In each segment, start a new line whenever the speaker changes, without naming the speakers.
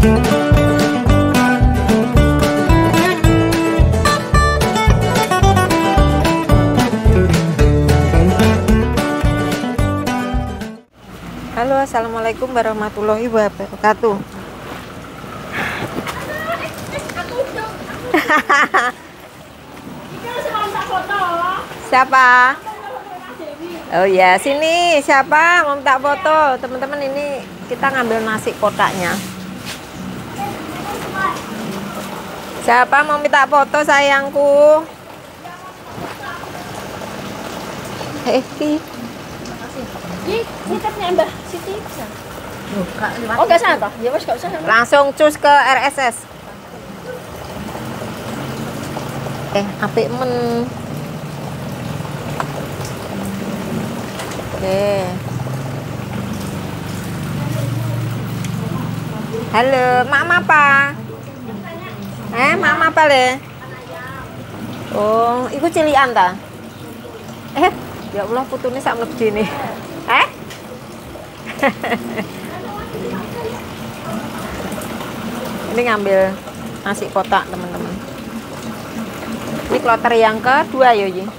Halo, assalamualaikum warahmatullahi wabarakatuh. Siapa? Oh ya, sini siapa mau minta foto? Teman-teman, ini kita ngambil nasi kotaknya. Siapa mau minta foto sayangku?
Ini katanya Mbak Siti bisa. Oh, gak sana toh? Ya wes gak usah.
Langsung cus ke RSS. Apik men. Oke. Halo, mama apa? Mama apa le? Oh, iku cilian ta? Ya Allah, putune sak mlebdi nih. Ini ngambil nasi kotak, teman-teman. Ini kloter yang kedua ya, Ji.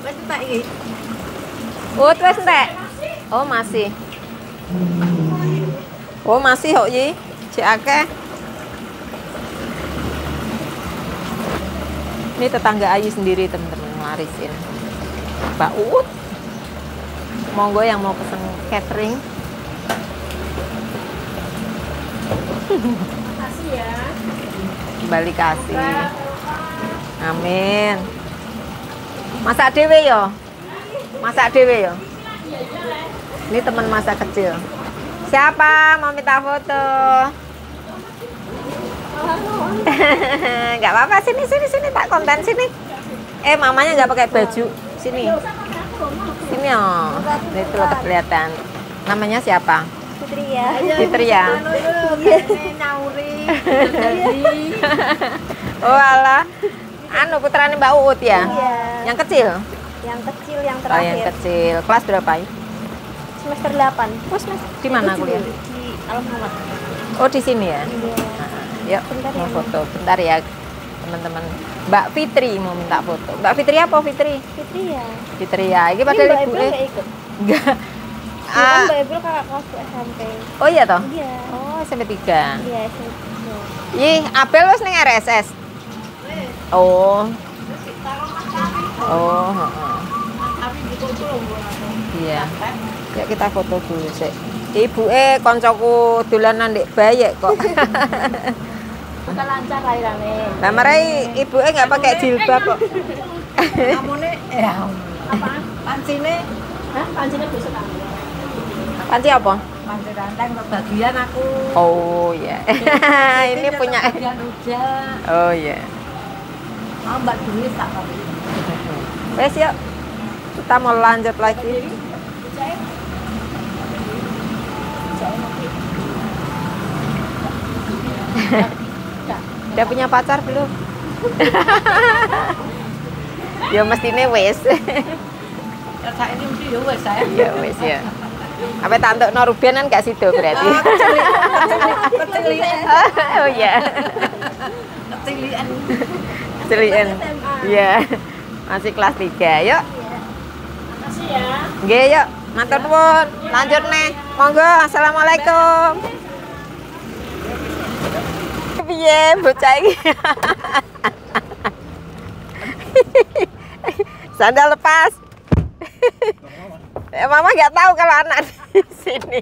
Oh, wes entek. Oh, masih. Oh, masih kok, Ji. Cek akeh. Ini tetangga Ayu sendiri, teman-teman, ngarisin. Mbak Uut. Monggo yang mau pesen catering.
Kasih ya.
Kembali kasih. Amin. Masak dewe yo. Masak dewe yo. Ini teman masa kecil. Siapa mau minta foto? Nggak apa-apa, sini tak konten sini. Mamanya nggak pakai baju. Sini. Sini oh. Itu kelihatan. Namanya siapa?
Fitri ya.
Fitri ya.
Nauri.
Oh alah. Anu putrane Mbak Uut ya?
Iya.
Yang kecil?
Yang kecil, yang
Oh,
terakhir.
yang kecil. Kelas berapa ya?
Semester 8.
Oh, semester. Di mana kuliah?
Di Al Muhammad.
Oh, di sini ya?
Iya.
Yuk,
Bentar
mau
ya,
foto. Bentar ya, teman-teman. Mbak Fitri mau minta foto. Mbak Fitri apa Fitri?
Fitri ya.
Fitri ya. Ini
Ini
padahal
Mbak
ibu
Ibril nggak ikut.
Enggak.
Kan Mbak Ibril kakak kelas SMP.
Oh iya toh?
Iya.
Oh, SMP 3.
Iya, SMP.
Ih, Abel wis ning RSS. Oh. Oh, heeh. Iya. Ya kita foto dulu sih. Ibuke koncoku dolanan ndek Bayek kok.
Bukan lancar lahirannya.
Lah marai ibuke nggak pakai jilbab kok.
Amune
Apa?
pancine
Hah? Pancinya besok kan?
Panci apa?
panci ranteng bagian aku.
Oh ya. Ini punya.
Bagian rujak.
Oh ya.
Mau Mbak Dwi tak kali.
Wes yuk. Kita mau lanjut lagi. Udah punya pacar belum? Ya mestinya wes.
Ya saya ini mesti ya wes saya.
Ya wes ya. Apa tantuk Norubian kan gak sido berarti.
Kecilian.
Oh iya.
Kecilian.
Celian. Iya. Masih kelas 3. Yuk.
Makasih ya.
Nggih, yuk. Matur nuwun. Lanjut nih. Monggo. Assalamualaikum. Piye bocah iki? Sandal lepas. Mama nggak tahu kalau anak di sini.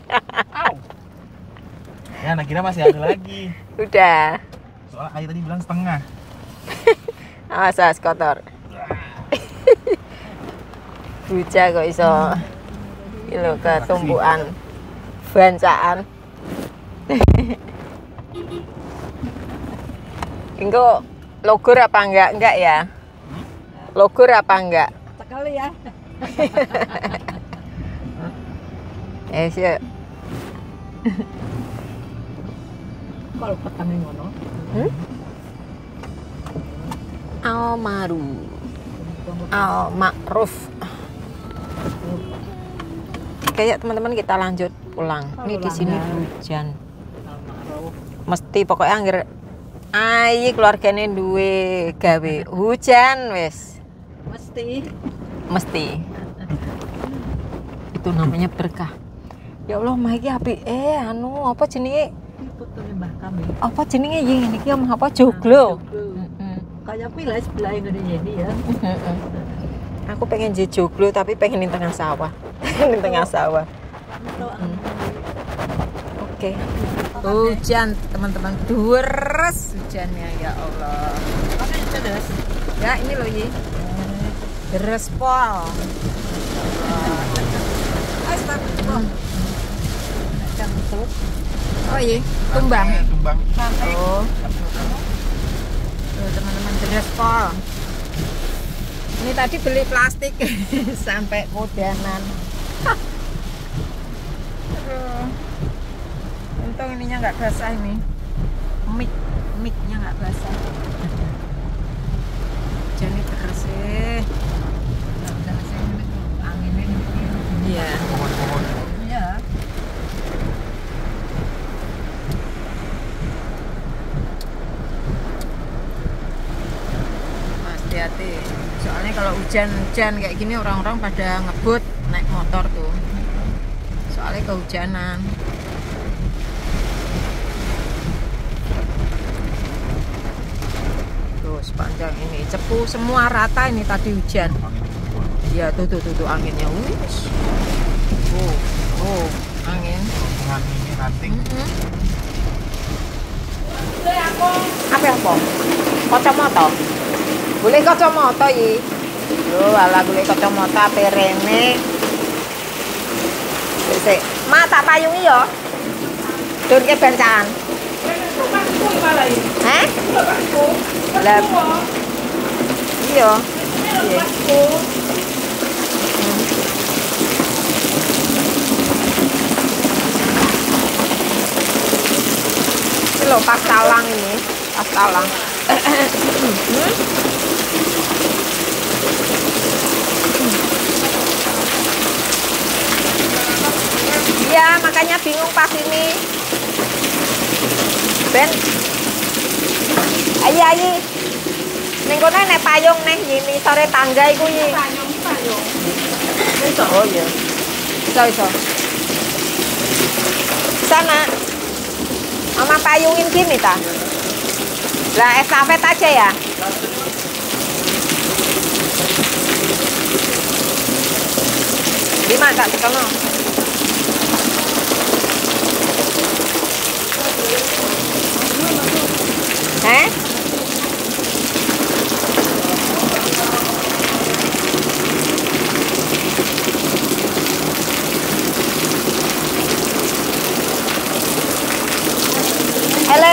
Ya, anak kira masih ada lagi.
Udah.
Soalnya Ayu tadi bilang setengah.
Awas kotor. Buja kok iso. Iki lho ketumpukan bancaan. Engko logor apa enggak? Enggak ya? Logor apa enggak?
Sekali ya.
Yuk.
Kalau petang ngono.
Almaru. Al-Ma'ruf. Kayak teman-teman kita lanjut pulang. Ini di sini hujan. Mesti pokoknya angger ayi keluargane duwe gawe hujan wis. Mesti. Itu namanya berkah. Ya Allah, mah iki apike anu apa jenenge?
Putune Mbah kami.
Apa jenenge iki ngene iki omah apa joglo.
Kayak pilih sebelah Indonesia ya.
Aku pengen jadi joglo tapi pengen di tengah sawah. Di tengah sawah. Oke. Hujan teman-teman, deres hujannya ya Allah. Ya ini loh Yi. Deres pol. Oh iya, tumbang.
Tumbang.
Oh. Tuh teman-teman, deres pol. Ini tadi beli plastik sampai udanan. Untung ininya nggak basah ini. Mic-nya nggak basah. Jadi terus sih.
Anginnya ini.
Iya.
Pohon-pohon.
Iya.
Hati-hati. Soalnya kalau hujan-hujan kayak gini orang-orang pada ngebut naik motor tuh. Soalnya kehujanan. Tuh sepanjang ini cepu semua rata ini tadi hujan. Ya tuh anginnya wis. Angin.
Pohon ini ranting.
Apa? Kacamata. Boleh kacamata iki. Lho, ala boleh kacamata perene. Sik, Ma tak payungi ya. Durke bancakan. Hah? Lah. Iya. Iya. Ini loh pas talang ini, pas talang. Iya, makanya bingung pas ini. Ben. Ayi. Ning kono nek payung neh ngene sore tangga iku iki. Payung. Oh iya. Iso. Sana. Mama payungin gini ta. Lah estafet aja ya. Lima tak sekono. Ele.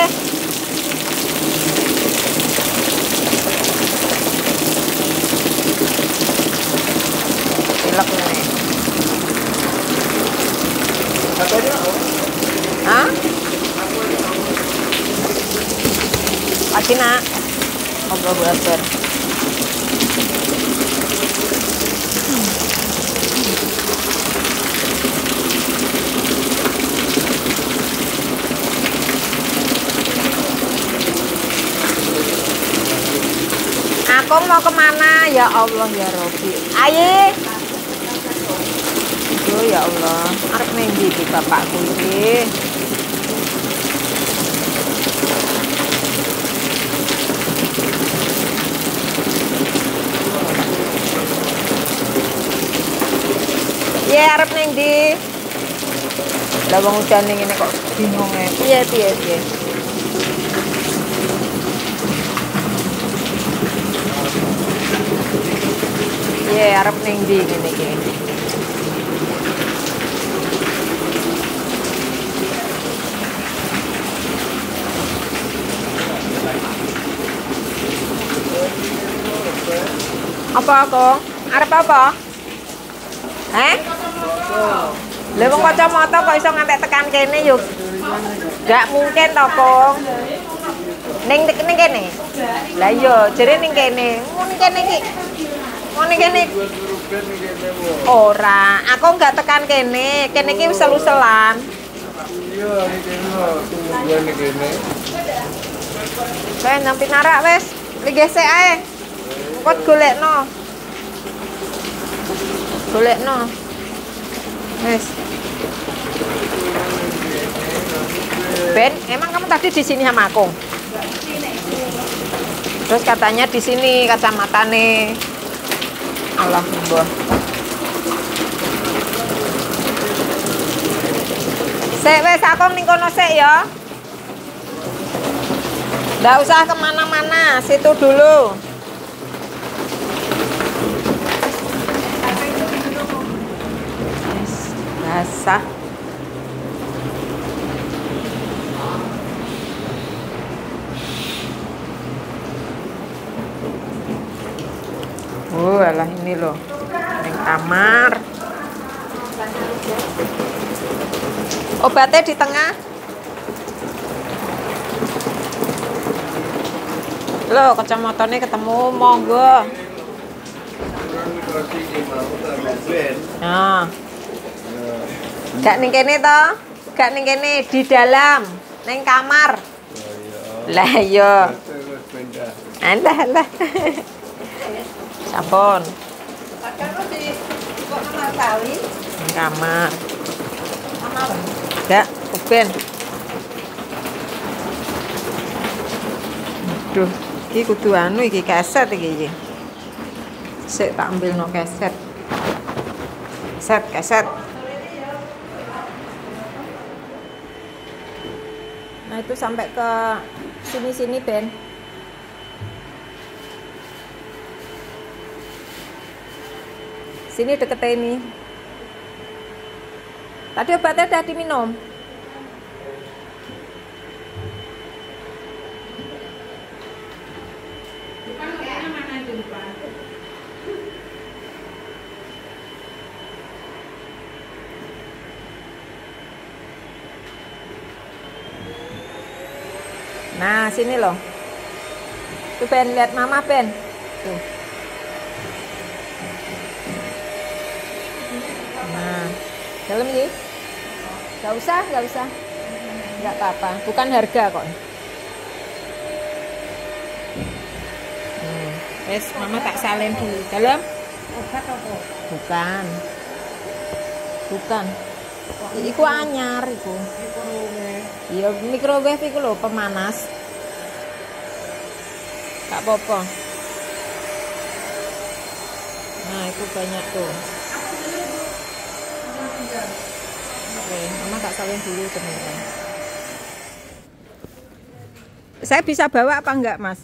Pilek nih. Hah? Pasti nak. Ngobrol belajar. Aku mau kemana ya Allah ya Robi. Ayo. Oh ya Allah, arep nang ndi iki bapakku iki? Ya arep nang ndi? Lah wong udan ning ngene kok bingung e. Piye. Ya arep nang ndi ngene iki? Apa kok? Arep apa? Lha wong kacamata kok iso ngantek tekan kene yo. Gak mungkin to, Kong. Ning kene. Lah iya, jere ning kene. Ning kene iki. Ngene kene. Ora, aku enggak tekan kene. Kene iki wis selu-selan.
Iya, iki lho, tungguan iki kene.
Wes nang pinarak wes. Gesek ae. Kok golekno. Golekno. Wes. Ben, emang kamu tadi di sini sama aku? Terus katanya di sini kacamatane. Alhamdulillah. Sik wes aku ning kono sik ya. Nggak usah kemana-mana, situ dulu. Basah. Oh, alah ini loh. Neng kamar. Obatnya di tengah. Loh, kacamatanya ketemu, monggo. Nah. Gak ning kene to? Gak ning kene, di dalam, ning kamar. Lah iya. Alah. Sampun. Ning kamar. Gak, Uben. Duh, iki kudu anu iki keset iki. Sik tak ambilno keset. Keset. Nah, itu sampai ke sini Ben. Sini deket ini. Tadi obatnya udah diminum. Nah, sini loh. Tuh Ben, lihat mama Ben. Tuh. Nah, dalam ini. Gak usah. Gak apa-apa. Bukan harga kok. Wes, mama tak salin dulu. Dalam?
Obat apa?
Bukan. Iku anyar iku. Iya, microwave iku lho pemanas. Gak apa-apa. Nah, itu banyak tuh. Oke, mama tak salin dulu teman-teman. Saya bisa bawa apa enggak, Mas?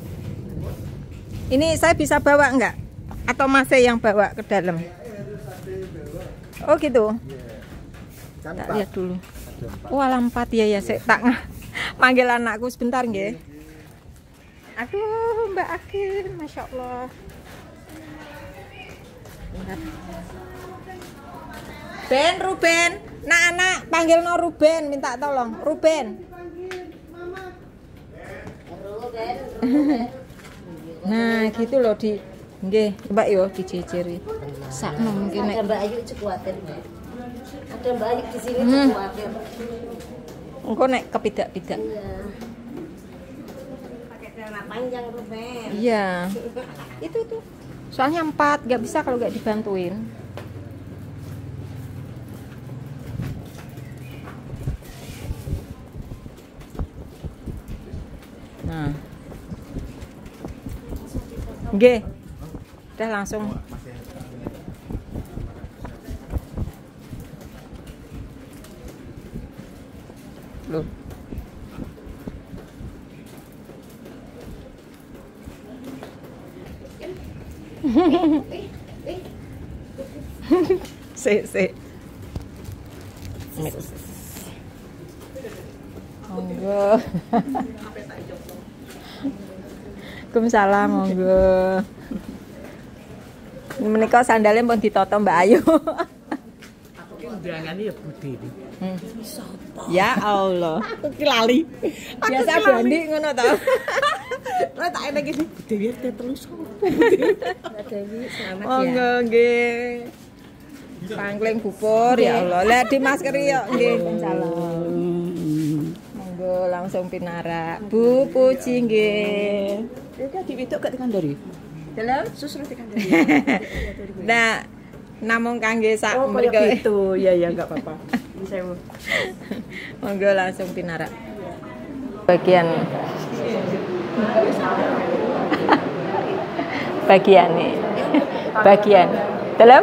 Ini saya bisa bawa enggak? Atau masih yang bawa ke dalam? Oh gitu. Tak lihat dulu. Oh, alah 4 ya saya tak manggil anakku sebentar nggih. Aduh, Mbak Akin, Masya Allah. Ben, Ruben, anak panggil no Ruben, minta tolong, Ruben. Nah, gitu loh di nggih, Mbak yo diciciri. Sakno mungkin nek
Mbak Ayu kuatir. Ada Mbak Ayu di sini kuatir.
Engko nek kepidak-pidak.
Iya. Pakai celana panjang Ruben.
Iya. Itu tuh. Soalnya 4, nggak bisa kalau nggak dibantuin. Nah. Nggih. Udah langsung. Loh. Sik. Monggo. Waalaikumsalam, monggo. Menika sandalnya pun ditoto Mbak Ayu.
Undangannya ya Budi iki.
Ya Allah. Aku ki lali. Biasa Bandi ngono to. Lah tak enek iki Dewi terus opo?
Dewi selamat ya.
Monggo nggih. Pangling bubur ya Allah. Lah di maskeri yo nggih. Salam. langsung pinara. Bu Puji nggih.
Iki diwedok gak tekan dari.
Dalam
Susul tekan dari.
nah namung kangge sak
Oh, kayak
mriko.
gitu. Ya enggak apa-apa. Sewu.
Monggo langsung pinara. Bagian bagian dalam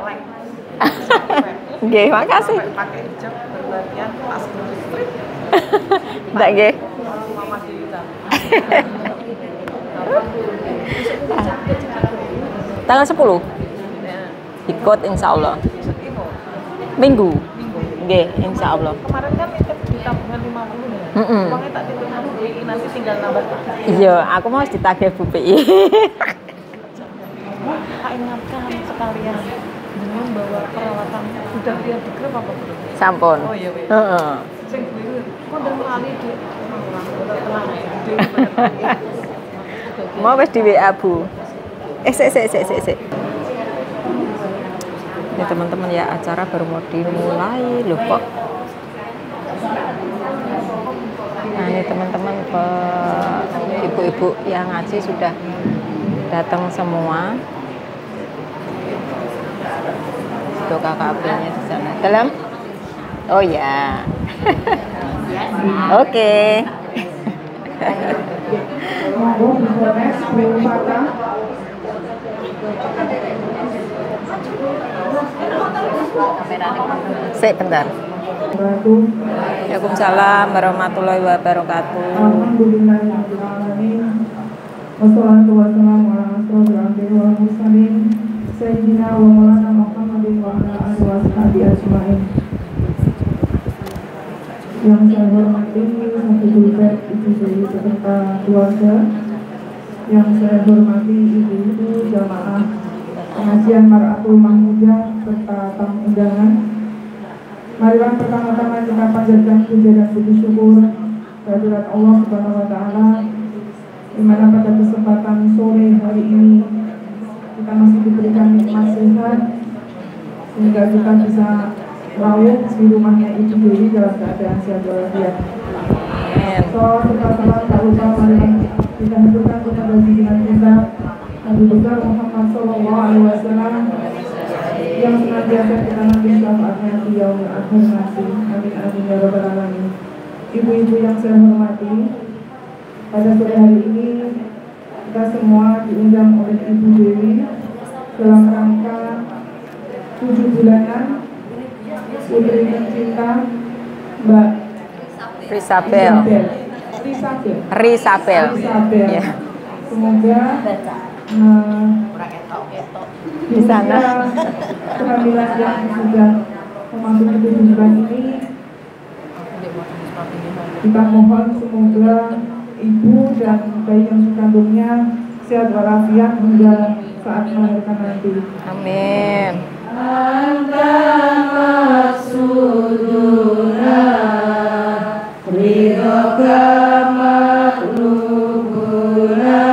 nggih makasih
Pakai hijab berlarian pas listrik.
ndak nggih
Mama kita.
tanggal 10 ikut insyaallah minggu nggih insyaallah
Kemarin kan ikut di tabungan 50 ya.
Heeh.
Uangnya tak ditunggu BI nanti tinggal nambah.
iya aku mau ditagih Bu PI
Pak ingatkan sekalian dengan bawa peralatan sudah biar digrep apa belum?
sampun
Oh iya, iya.
heeh
Sing kuwi kok ndang lali di tengah gede.
mau wis di WA Bu sik ini teman-teman ya acara baru mau dimulai loh kok nah ini teman-teman ibu-ibu yang ngaji sudah datang semua tuh KKP-nya di sana dalam oh ya oke Sik bentar. Waalaikumsalam warahmatullahi wabarakatuh.
Alhamdulillahirrahmanirrahim. Wassalatu wassalamu ala asrofil anbiya'i wal mursalin sayyidina wa maulana Muhammadin wa ala alihi washabihi ajmain. Yang saya hormati Habibul Baik Ibu Dewi beserta keluarga. Yang saya hormati ibu-ibu jamaah pengajian Mar'atul Mahmudah serta tamu undangan. Marilah pertama-tama kita panjatkan puja dan puji syukur kehadirat Allah Subhanahu wa taala di mana pada kesempatan sore hari ini kita masih diberikan nikmat sehat sehingga kita bisa rawuh di rumahnya Ibu Dewi dalam keadaan sehat walafiat. Salam serta salam tak lupa marilah kita haturkan kepada junjungan kita Nabi besar Muhammad sallallahu alaihi wasallam yang senantiasa kita nanti syafaatnya di yaumil akhir nanti. Amin amin ya rabbal alamin. Ibu-ibu yang saya hormati, pada sore hari ini kita semua diundang oleh Ibu Dewi dalam rangka 7 bulanan putri tercinta Mbak
Risabel.
Risabel.
Ya.
Semoga
Di sana.
kehamilan yang sudah memasuki 7 bulan ini kita mohon semoga ibu dan bayi yang dikandungnya sehat walafiat hingga saat melahirkan nanti.
Amin.
Anta maksuduna ridhoka maklubuna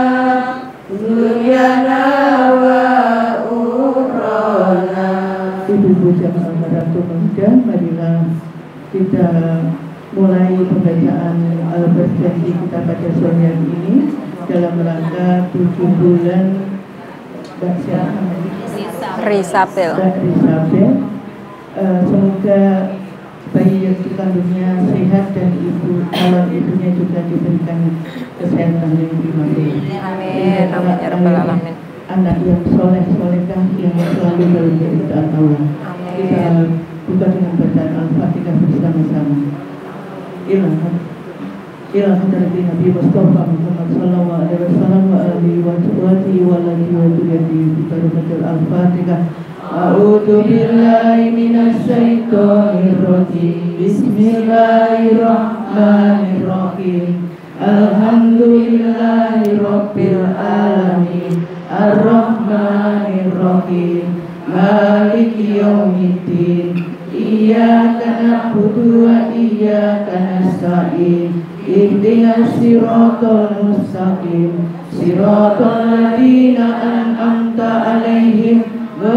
dunyana wa ukhrana. Ibu-ibu jamaah Mar'atul Mahmudah, marilah kita mulai pembacaan al-berjanji kita pada sore hari ini dalam rangka 7 bulan Mbak siapa namanya?
Risabel.
Mbak Risabel. Semoga bayi yang dikandungnya sehat dan calon ibunya juga diberikan kesehatan yang primatur.
Amin. Amin ya rabbal alamin.
Anak yang soleh-solehah yang selalu dalam keridhaan Allah. Kita buka dengan bacaan Al-Fatihah bersama-sama. Ila hadratin Nabi Mustafa Muhammad sallallahu alaihi wasallam wa alihi wa sahbihi wa alihi wa sahbihi bi barakatil Al-Fatihah. A'udzu billahi minasy syaithanir rajim. Bismillahirrahmanirrahim. Alhamdulillahi rabbil alamin. Ar-Rahmanir-Rahim. Maliki yaumiddin. Iyyaka na'budu wa iyyaka nasta'in. Ihdinas siratal mustaqim. Siratal ladzina an'amta 'alaihim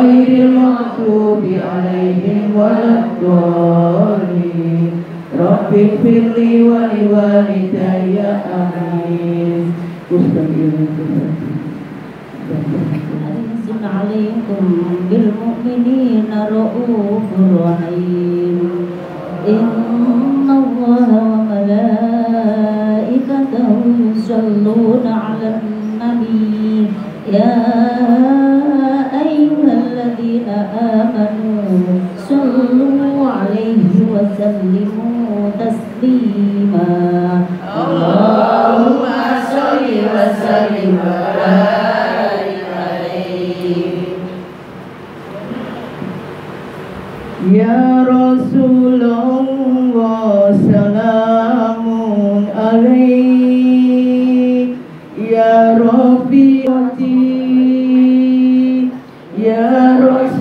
ghairil maghdubi 'alaihim waladdallin. Rabbi firli wa liwalidayya amin.
Azizun alaikum bil mu'minina ra'ufur rahim. Inna Allaha wa malaikatahu yusalluna 'alan nabi ya ayyuhalladzina amanu sallu 'alaihi wa sallimu taslima. Allahumma shalli wa sallim wa barik alaihi.
Ya Rasulullah salamun alaik. Ya Rafiqati ya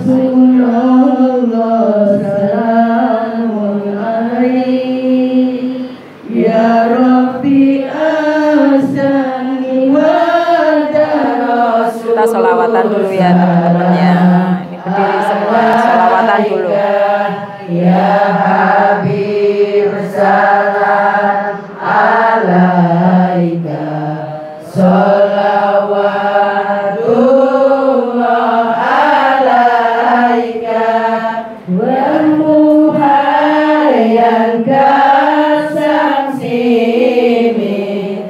Rasulullah salamun alaik. Ya Rabbi asani wa daras.
Kita sholawatan dulu ya teman-temannya. Ini berdiri semua, sholawatan dulu.
Ya Habib salam alaika. Salawatullah alaika. Wa muhayyan kasang sini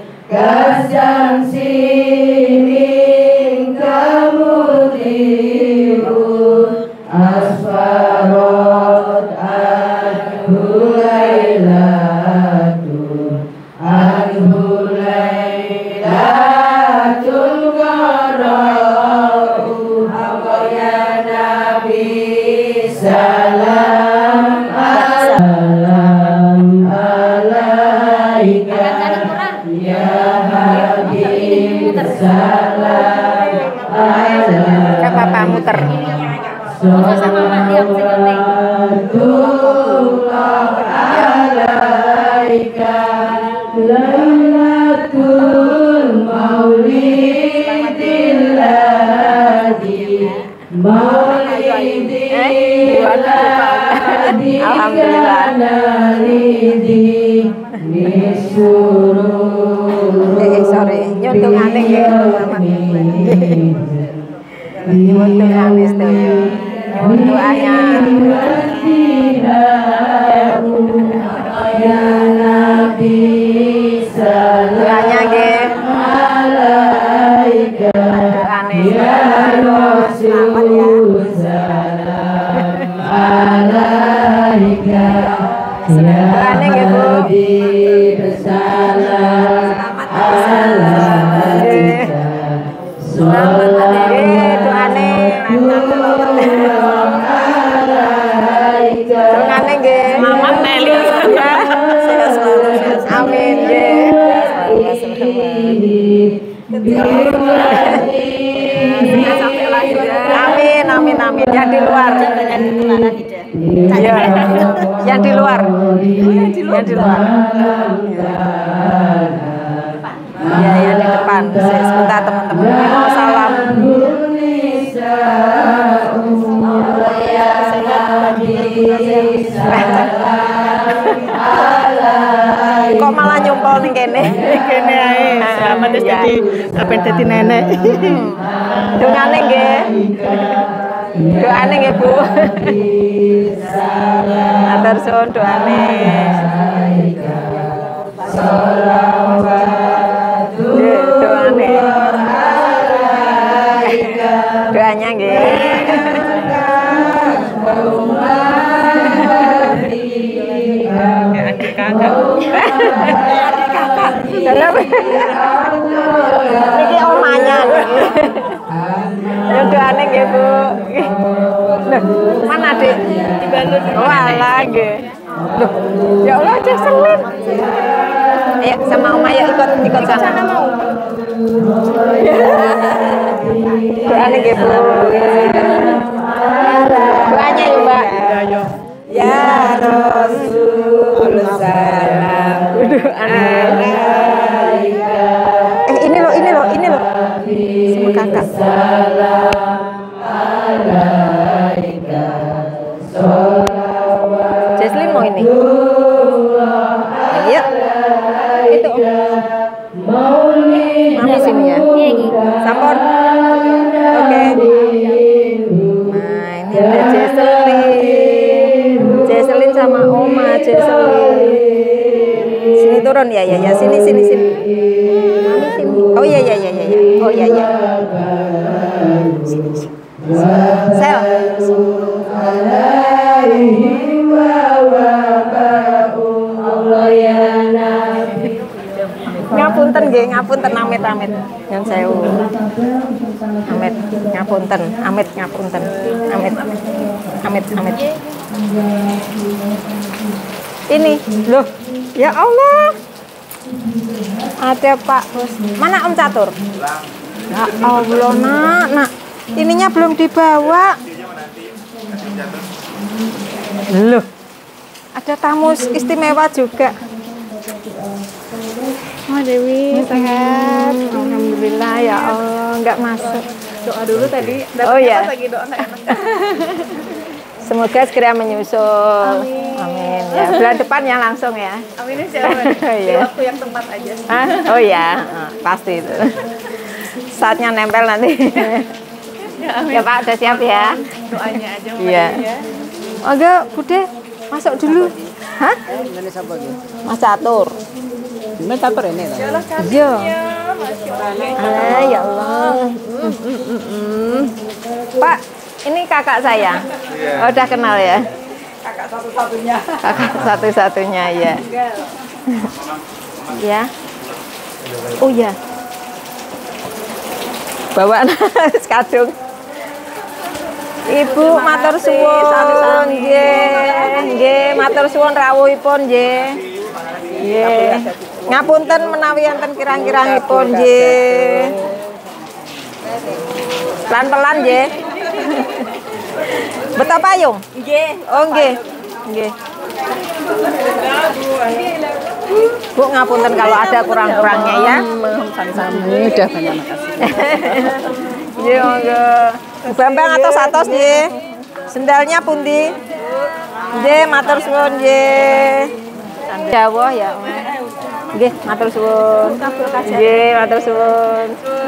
kamudirun asfarot anhulailatun anhulailatun qara'u ya Nabi salam alaika ya Habib salam alaika.
Kak Papa muter.
Salawatullah alaika. Lailatul maulidil ladzi maulidil ladzi kana lidhi misurur.
Sorry, nyuntungane nggih. Nyuntungane sedaya. Nyuwun doanya.
Ya Nabi
Doanya nggih.
alaika.
Doane.
Ya Rasul salam alaika. Ya Habib salam alaika.
Doane nggih. Mamat Meli. Amin nggih. Amin, amin, amin. Yang di luar. Ya. Yang di luar. Yang di luar. Ya, yang di depan. Sebentar teman-teman. Mau salam. Kok malah nyumpel ning kene?
Kene ae, sama terus dadi kapan dadi nenek.
Dongane nggih. Doane nggih, Bu. Atur suwun doane. Doane. Doanya nggih. Niki omanya niki. Ya doane nggih, Bu. Loh, mana Dik? Dibantu. Walah nggih. Loh, ya Allah aja selin. Ayo sama Oma ya ikut sana mau. Doane nggih, Bu. Doanya ya, Mbak. Ya Rasul salam alaika. Ini loh. Sama kakak.
Salam alaika.
Jesslyn mau ini. Mami sini ya. Sampur. Oke. Nah, ini ada Jesselin sama Oma Jesselin. Sini turun ya. Sini. Mami sini. Oh iya. Oh iya. Sel. Ngapunten nggih, ngapunten amit. Nyun sewu. Ngapunten. Ini, loh. Ya Allah. Ada Pak Bos. Mana Om Catur? Ya Allah, nak. Ininya belum dibawa. Loh. Ada tamu istimewa juga. Oh Dewi sehat, alhamdulillah ya Allah, nggak masuk.
Doa dulu tadi.
Oh ya.
Lagi doa nggak enak.
Semoga segera menyusul. Amin. Ya, bulan depan ya langsung ya.
Amin insyaallah. Di
Iya.
waktu yang tepat aja.
Oh ya, pasti itu. Saatnya nempel nanti. Ya Pak, udah siap ya?
Doanya aja.
Iya. Enggak, Bude, masuk dulu. Hah? Mas Catur.
Mas Catur ini.
Iya. Ya Allah. Pak, ini kakak saya. Oh, udah kenal ya?
Kakak satu-satunya.
Kakak satu-satunya ya. Ya. Oh ya. Bawa kadung. Ibu matur suwun nggih matur suwun rawuhipun nggih. Nggih. Ngapunten menawi enten kirang-kirangipun nggih. Pelan-pelan nggih. Beto payung? Nggih. Oh nggih. Nggih. Bu ngapunten kalau ada kurang-kurangnya ya.
Sami-sami udah banyak makasih.
Nggih, monggo. Bambang atos-atos nggih. Sendalnya pundi? Nggih, matur suwun nggih. Dawuh ya. Nggih, matur suwun. Nggih, matur suwun.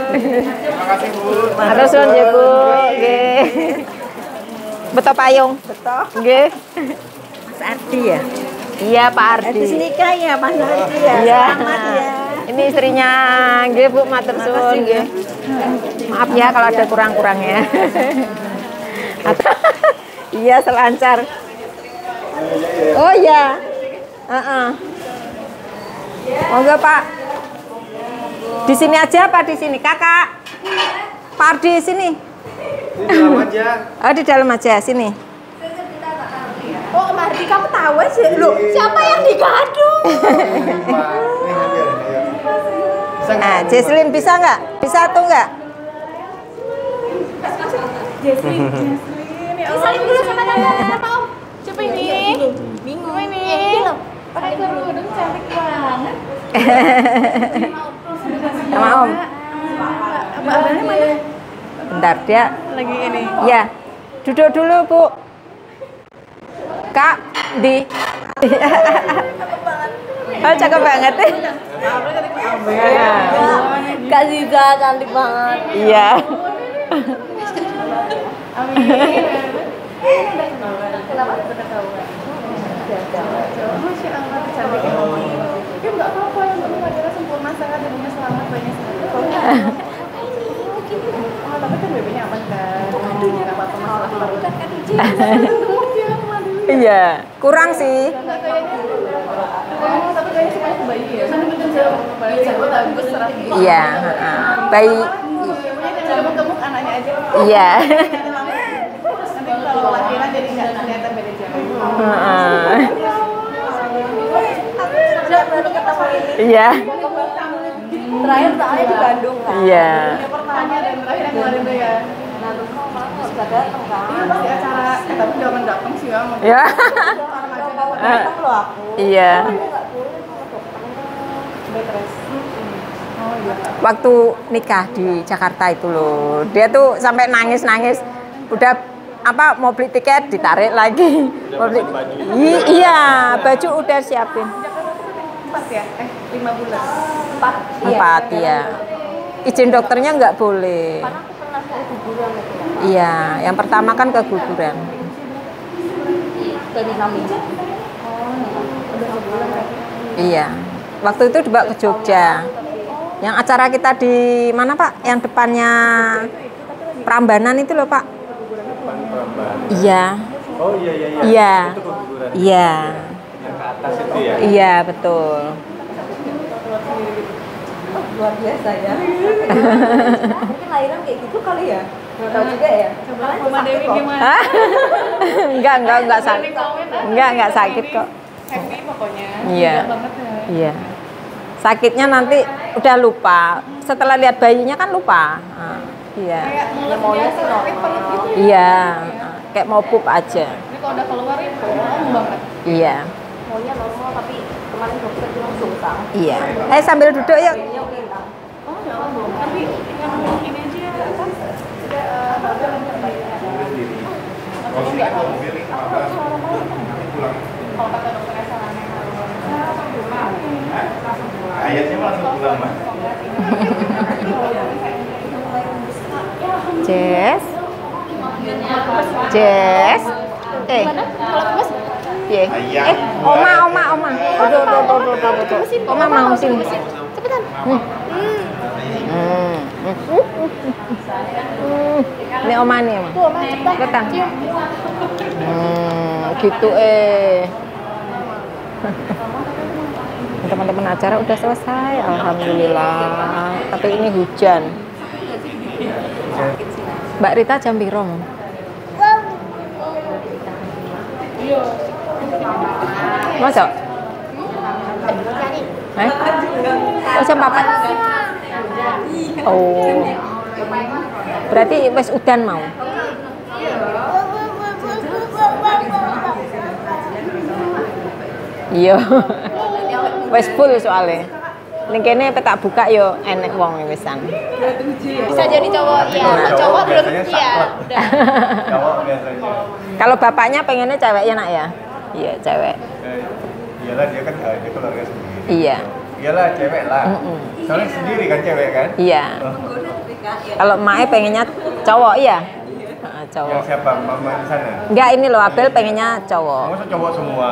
Matur suwun nggih, Bu. Nggih. Beto payung. Beto. Nggih. Mas Ardi ya? Iya, Pak Ardi.
Ardi nikah ya, Mas Ardi ya.
Iya.
Selamat ya.
Ini istrinya, nggih Bu, matur suwun nggih. Maaf ya kalau ada kurang-kurangnya. Iya, selancar. Oh iya. Monggo Pak. Di sini aja apa di sini, Kakak? Pak Ardi sini.
Di dalam aja.
Oh, di dalam aja sini.
Oh, Mardi kamu tahu sih. Loh, siapa yang digadung?
Nah, Jesselin bisa nggak? Bisa tuh nggak?
Saling dulu sama tante Om. Siapa ini? Bingung ini. Pakai kerudung cantik banget.
Sama Om.
Abangnya mana?
Bentar dia.
Lagi ini.
Ya, duduk dulu Bu. Kak, di. Oh, cakep banget.
Kak Ziza cantik banget.
Iya.
Kenapa? Masya Allah, cantik ya. Tapi nggak apa-apa, yang penting pacarnya sempurna sangat, ibunya selamat, bayinya selamat. Oh, tapi kan bebeknya aman kan? Nggak apa-apa masalah baru.
Iya, kurang sih.
Nggak kayaknya. Oh, tapi kayaknya semuanya ke bayi ya? Kan betul bayi saya bagus, serah.
Iya, bayi.
Ibunya tinggal gemuk-gemuk, anaknya aja.
Iya.
Nanti kalau lahiran jadi nggak kelihatan beda jauh. Baru ketemu ini.
Iya.
Terakhir soalnya di Bandung kan.
Iya.
Yang pertama dan terakhir yang kemarin tuh ya. Nah, terus kamu malah nggak suka datang kan? Iya, pasti acara. Tapi jangan datang sih ya.
Ya.
Datang loh aku.
Iya. Waktu nikah di Jakarta itu loh, dia tuh sampai nangis-nangis. Udah apa mau beli tiket ditarik lagi. Mau beli. Iya, baju udah siapin.
4 ya? 5 bulan.
4 ya. Izin dokternya nggak boleh.
Karena aku pernah keguguran itu.
Iya, yang pertama kan keguguran.
Dari kami. Udah sebulan berarti.
Iya. Waktu itu dibawa ke Jogja. Yang acara kita di mana Pak? Yang depannya Prambanan itu loh Pak. Iya.
Oh iya.
Iya.
Itu keguguran.
Iya.
Yang ke atas itu ya.
Iya betul.
Luar biasa ya. Mungkin lahiran kayak gitu kali ya? Nggak tahu juga ya.
Mama Dewi gimana?
Hah? Enggak sakit. Enggak sakit kok.
Happy pokoknya.
Iya.
Gila banget ya.
Iya. Sakitnya nanti udah lupa. Setelah lihat bayinya kan lupa. Nah, iya.
Kayak mulut biasa tapi perut gitu.
Iya. Kayak mau pup aja.
Ini kalau udah keluar itu bohong banget.
Iya.
Maunya normal tapi kemarin dokter bilang susah.
Iya. Sambil duduk yuk.
Oh ya Allah belum. Tapi yang ini aja kan kalau kata dokternya salah
Ayatnya langsung pulang, Mas.
Jess. Jess.
Kalau mas
Ye. Oma. Aduh. Oma mau sini.
cepetan.
Ini oma nih, Oma.
Tuh oma cepetan.
Cepetan. Gitu Teman-teman acara udah selesai, alhamdulillah. Tapi ini hujan. Mbak Rita jam piro? Masuk? Oh jam 4? Oh. Berarti wes udan mau? Iya. Wes full soalnya. Ning kene tak buka yo enek wong wisan.
Bisa jadi cowok ya. Cowok belum iya. Udah.
Cowok biasanya.
Kalau bapaknya pengennya cewek ya nak ya? Iya cewek.
Iyalah dia kan dia keluarga sendiri.
Iya.
Iyalah cewek lah. Soalnya sendiri kan cewek kan.
Iya. Kalau emaknya pengennya cowok iya. Cowok.
Yang siapa? Mama di sana.
Enggak ini loh Abel pengennya cowok.
Masa cowok semua.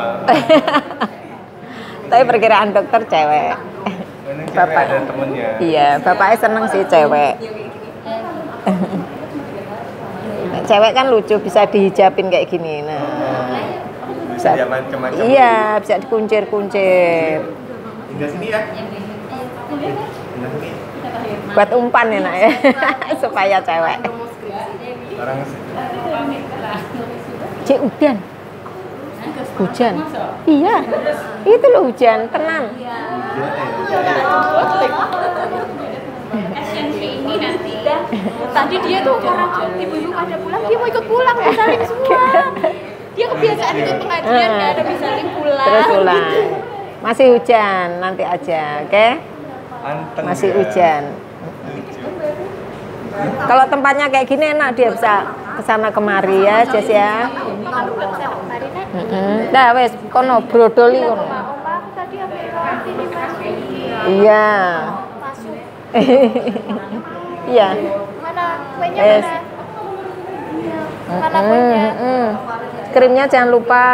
Tapi perkiraan dokter cewek.
Ini cewek
Bapak.
ada temennya.
Iya, bapaknya seneng sih cewek. Cewek kan lucu bisa dihijabin kayak gini. Nah.
Bisa dia macam-macam.
Iya, bisa dikuncir-kuncir.
Indah sini ya. Indah sini.
Buat umpan ya nak ya. Supaya cewek.
Orang
Cik udan. Hujan. Iya. Itu loh hujan, tenang.
Ini nanti. Tadi dia tuh orang ibu-ibu pada pulang, dia mau ikut pulang, misalnya semua. Dia kebiasaan ikut pengajian kan, ada misalnya pulang.
Terus pulang. Masih hujan, nanti aja, oke?
anteng.
Masih
ya.
hujan. Kalau tempatnya kayak gini enak dia bisa kesana kemari ya, Jess ya. Dah wes, kono brodoli kono.
Oma aku tadi ambil roti di masjid.
Iya.
Masuk.
Iya.
Mana kuenya
Yes.
mana? Mana kuenya?
Krimnya jangan lupa.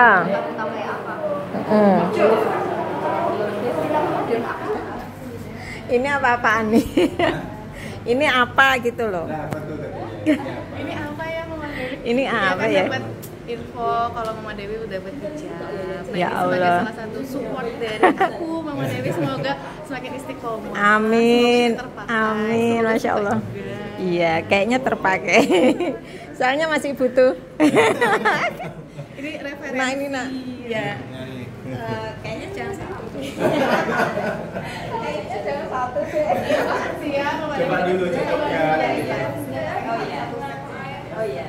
Ini apa-apaan nih? Ini apa gitu loh?
Ini apa ya Mama Dewi?
Ini apa ya?
Dapat info kalau Mama Dewi udah berhijab. Nah,
Ya
ini sebagai
Allah.
salah satu support dari aku, Mama Dewi semoga semakin istiqomah.
Amin,
Semoga terpakai,
amin,
semoga
masya Allah.
juga.
Iya, kayaknya terpakai. Soalnya masih butuh.
Ini referensi.
Nah ini nak, ya. Kayaknya jangan satu. Kayaknya jangan satu sih.
Makasih ya Mama Dewi.
Coba dulu cocoknya.
Oh iya.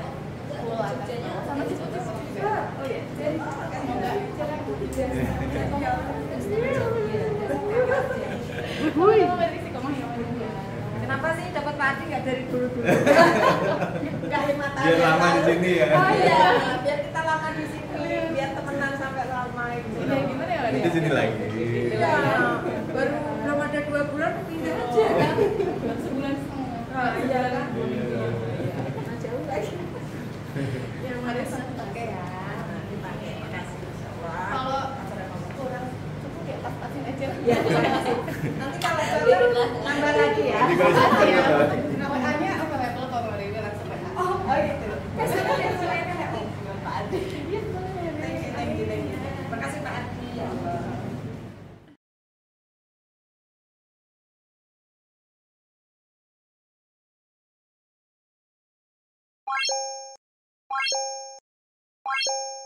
Kenapa sih dapat padi nggak dari dulu-dulu? Nggak 5 tahun.
Biar lama di sini ya.
Oh iya, biar kita lama di sini, biar temenan sampai lama itu.
Ya gimana ya
Itu sini lagi.
Iya, baru belum ada 2 bulan pindah aja kan.
Sebulan setengah.
Iya kan.
Jauh lagi.
Yang harus pakai ya. Nanti pakai. Makasih.
Kalau kurang cukup ya pas-pasin aja.
Iya, nanti kalau cocok nambah lagi ya.
Nanti kalau cocok nambah lagi.
Namanya apa level kalau dia langsung WA.
Oh gitu. Biasanya biasanya kan ya.
Pak Adi. Iya,
Thank you. Terima kasih Pak Adi. Ya Allah.